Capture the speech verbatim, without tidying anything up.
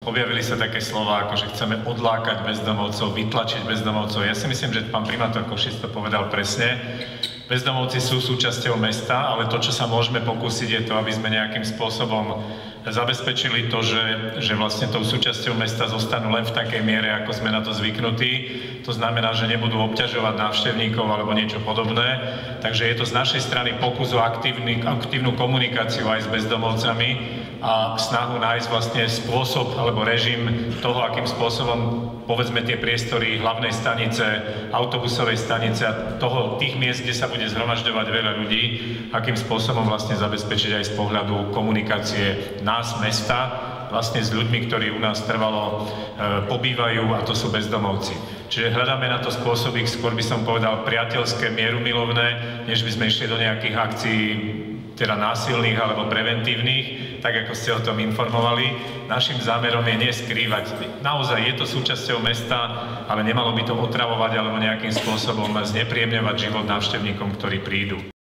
Objavili sa také slová, ako že chceme odlákať bezdomovcov, vytlačiť bezdomovcov. Ja si myslím, že pán primátor Košic to povedal presne. Bezdomovci sú súčasťou mesta, ale to, čo sa môžeme pokúsiť, je to, aby sme nejakým spôsobom zabezpečili to, že, že vlastne tou súčasťou mesta zostanú len v takej miere, ako sme na to zvyknutí. To znamená, že nebudú obťažovať návštevníkov alebo niečo podobné. Takže je to z našej strany pokus o aktívny, aktívnu komunikáciu aj s bezdomovcami a snahu nájsť vlastne spôsob alebo režim toho, akým spôsobom povedzme tie priestory hlavnej stanice, autobusovej stanice a toho, tých miest, kde sa bude zhromažďovať veľa ľudí, akým spôsobom vlastne zabezpečiť aj z pohľadu komunikácie nás, mesta, vlastne s ľuďmi, ktorí u nás trvalo e, pobývajú, a to sú bezdomovci. Čiže hľadáme na to spôsoby, skôr by som povedal priateľské, mierumilovné, než by sme išli do nejakých akcií teda násilných alebo preventívnych, tak ako ste o tom informovali. Našim zámerom je neskrývať. Naozaj je to súčasťou mesta, ale nemalo by to otravovať alebo nejakým spôsobom znepríjemňovať život návštevníkom, ktorí prídu.